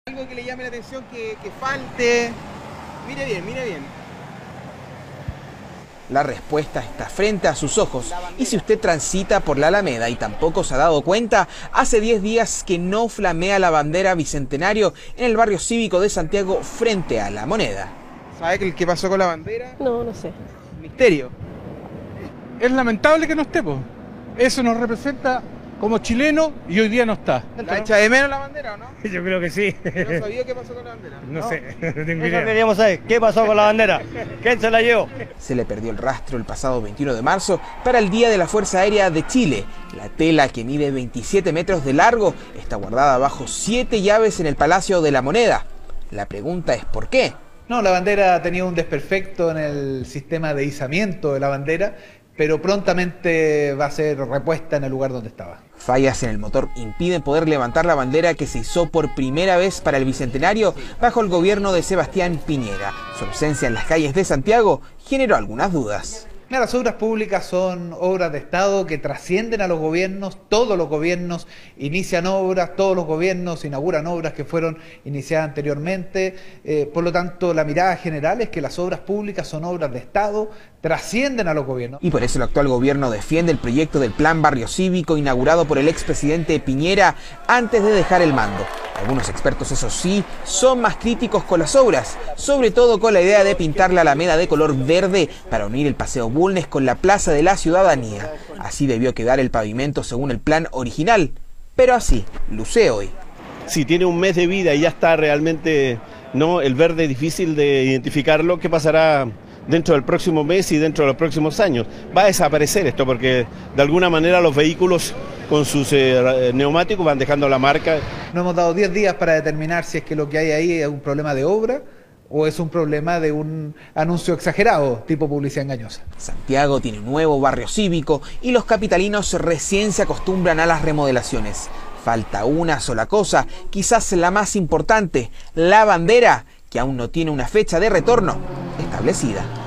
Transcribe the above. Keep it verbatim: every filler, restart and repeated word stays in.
Algo que le llame la atención, que, que falte. Mire bien, mire bien. La respuesta está frente a sus ojos, y si usted transita por la Alameda y tampoco se ha dado cuenta, hace diez días que no flamea la bandera Bicentenario en el barrio cívico de Santiago frente a La Moneda. ¿Sabe qué pasó con la bandera? No, no sé. Misterio. Es lamentable que no esté, pues. Eso nos representa como chileno y hoy día no está. ¿La echa de menos la bandera o no? Yo creo que sí. ¿No sabía qué pasó con la bandera? No, no sé, no tengo Eso idea. queríamos saber, ¿qué pasó con la bandera? ¿Quién se la llevó? Se le perdió el rastro el pasado veintiuno de marzo para el Día de la Fuerza Aérea de Chile. La tela, que mide veintisiete metros de largo, está guardada bajo siete llaves en el Palacio de la Moneda. La pregunta es ¿por qué? No, la bandera tenía un desperfecto en el sistema de izamiento de la bandera, pero prontamente va a ser repuesta en el lugar donde estaba. Fallas en el motor impiden poder levantar la bandera que se izó por primera vez para el Bicentenario bajo el gobierno de Sebastián Piñera. Su ausencia en las calles de Santiago generó algunas dudas. Las obras públicas son obras de Estado que trascienden a los gobiernos. Todos los gobiernos inician obras, todos los gobiernos inauguran obras que fueron iniciadas anteriormente. Eh, por lo tanto, la mirada general es que las obras públicas son obras de Estado, trascienden a los gobiernos. Y por eso el actual gobierno defiende el proyecto del Plan Barrio Cívico inaugurado por el expresidente Piñera antes de dejar el mando. Algunos expertos, eso sí, son más críticos con las obras, sobre todo con la idea de pintar la Alameda de color verde para unir el Paseo Bulnes con la Plaza de la Ciudadanía. Así debió quedar el pavimento según el plan original, pero así luce hoy. Si tiene un mes de vida y ya está realmente, no, el verde es difícil de identificarlo, ¿qué pasará dentro del próximo mes y dentro de los próximos años? Va a desaparecer esto porque de alguna manera los vehículos con sus eh, neumáticos van dejando la marca. Nos hemos dado diez días para determinar si es que lo que hay ahí es un problema de obra o es un problema de un anuncio exagerado, tipo publicidad engañosa. Santiago tiene un nuevo barrio cívico y los capitalinos recién se acostumbran a las remodelaciones. Falta una sola cosa, quizás la más importante, la bandera, que aún no tiene una fecha de retorno establecida.